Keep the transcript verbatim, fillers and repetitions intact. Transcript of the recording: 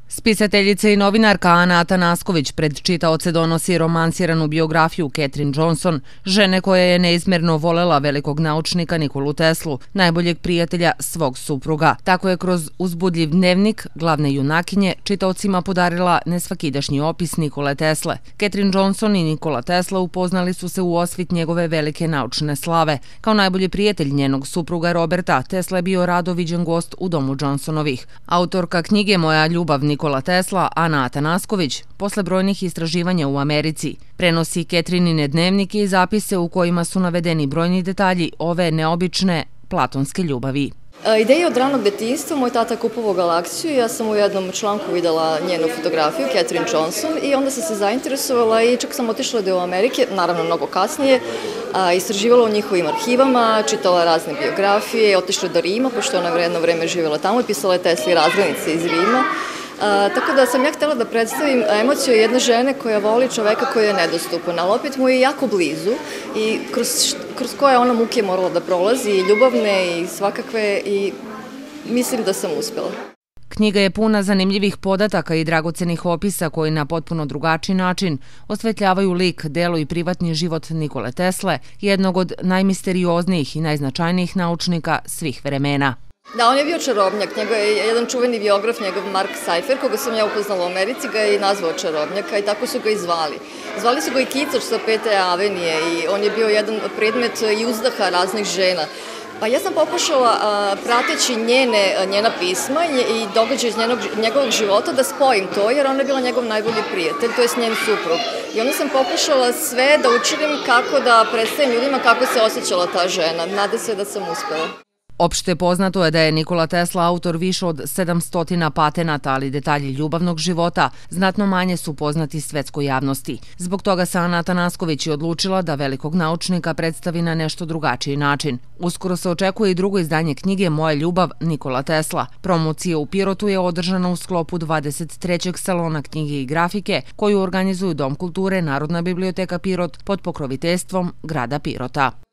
Spisateljica i novinarka Ana Atanasković pred čitaoce donosi romansiranu biografiju Katherine Johnson, žene koja je neizmerno volela velikog naučnika Nikolu Teslu, najboljeg prijatelja svog supruga. Tako je kroz uzbudljiv dnevnik glavne junakinje čitaocima podarila nesvakidašnji opis Nikole Tesle. Katherine Johnson i Nikola Tesla upoznali su se u osvit njegove velike naučne slave. Kao najbolji prijatelj njenog supruga Roberta, Tesla je bio rado viđen gost u domu Johnsonovih. Autorka knjige Moja ljubav Nikola Tesla, Ana Atanasković, posle brojnih istraživanja u Americi, prenosi Katherinine dnevnike i zapise u kojima su navedeni brojni detalji ove neobične platonske ljubavi. Ideja od ranog detinjstva, moj tata kupovao Galaksiju, ja sam u jednom članku videla njenu fotografiju, Katherine Johnson, i onda sam se zainteresovala i čak sam otišla do Amerike, naravno mnogo kasnije, istraživala u njihovim arhivama, čitala razne biografije, otišla do Rima, pošto je ona jedno vreme živjela tamo i pisala je Tesli razglednice iz Rima. Tako da sam ja htjela da predstavim emociju jedne žene koja voli čoveka koji je nedostupan, ali opet mu je jako blizu i kroz koje ona muke morala da prolazi, i ljubavne i svakakve, i mislim da sam uspela. Knjiga je puna zanimljivih podataka i dragocenih opisa koji na potpuno drugačiji način osvetljavaju lik, delo i privatni život Nikole Tesle, jednog od najmisterioznijih i najznačajnijih naučnika svih vremena. Da, on je bio čarobnjak. Njegov je jedan čuveni biograf, njegov Mark Seifer, koga sam ja upoznala u Americi, ga je i nazvao čarobnjaka i tako su ga i zvali. Zvali su ga i kicač sa Pete avenije i on je bio jedan predmet i uzdaha raznih žena. Pa ja sam pokušala, prateći njena pisma i događaje iz njegovog života, da spojim to, jer ona je bila njegov najbolji prijatelj, to je njen suprug. I onda sam pokušala sve da učinim kako da predstavim ljudima kako se osjećala ta žena. Nadam se da sam uspela. Opšte poznato je da je Nikola Tesla autor više od sedamsto patenata, ali detalji ljubavnog života znatno manje su poznati svetskoj javnosti. Zbog toga se Ana Atanasković je odlučila da velikog naučnika predstavi na nešto drugačiji način. Uskoro se očekuje i drugo izdanje knjige Moja ljubav Nikola Tesla. Promocija u Pirotu je održana u sklopu dvadeset trećeg salona knjige i grafike, koju organizuju Dom kulture, Narodna biblioteka Pirot pod pokroviteljstvom grada Pirota.